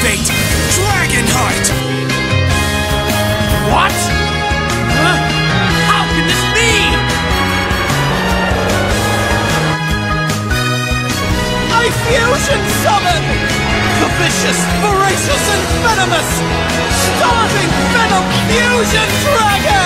activate Dragonheart! What? Huh? How can this be? I fusion summon! The vicious, voracious, and venomous Starving Venom Fusion Dragon!